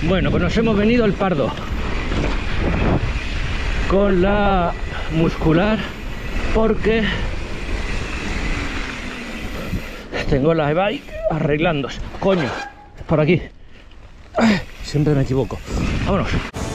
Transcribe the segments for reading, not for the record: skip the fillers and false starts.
Bueno, pues nos hemos venido al Pardo con la muscular porque tengo la e-bike arreglándose. Coño, por aquí. Siempre me equivoco. Vámonos.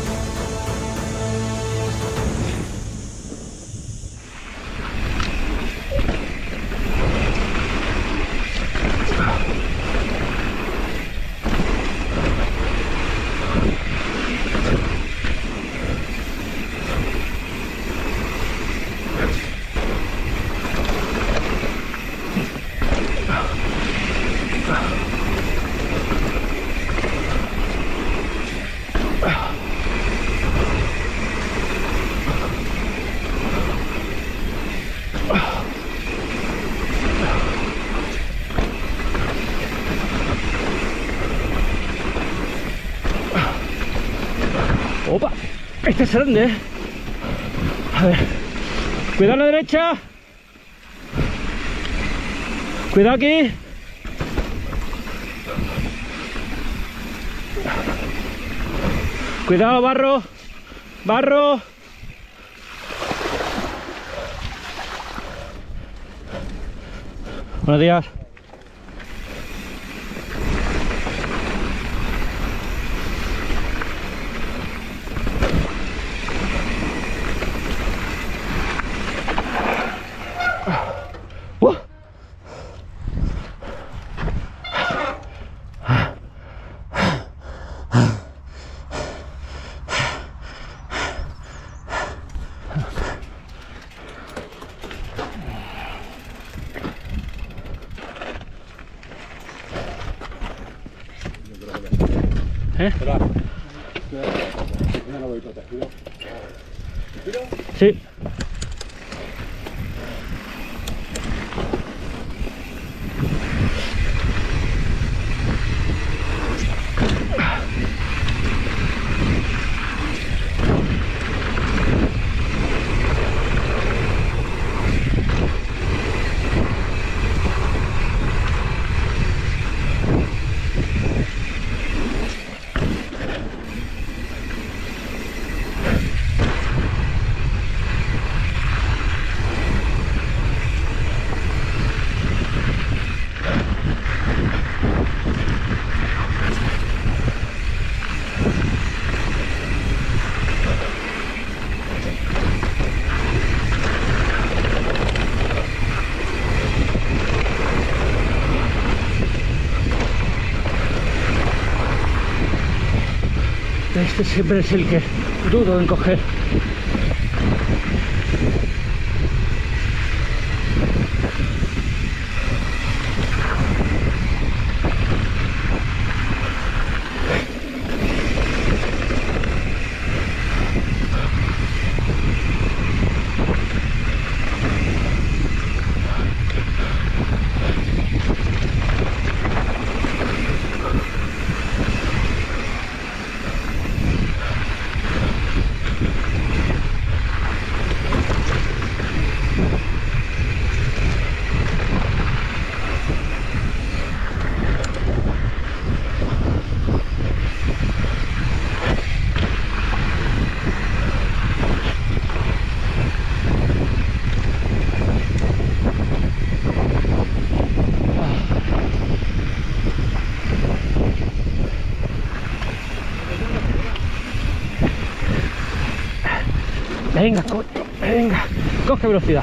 Opa, este es grande, ¿eh? A ver, cuidado a la derecha, cuidado aquí, cuidado, barro, barro. Buenos días. Sí. Este siempre es el que dudo en coger. Venga, coño, venga, coge velocidad.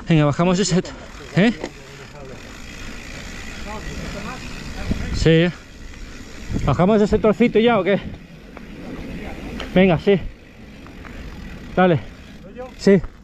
Venga, bajamos ese... ¿Eh? Sí. ¿Bajamos ese trocito ya o qué? Venga, sí. Dale. Sí.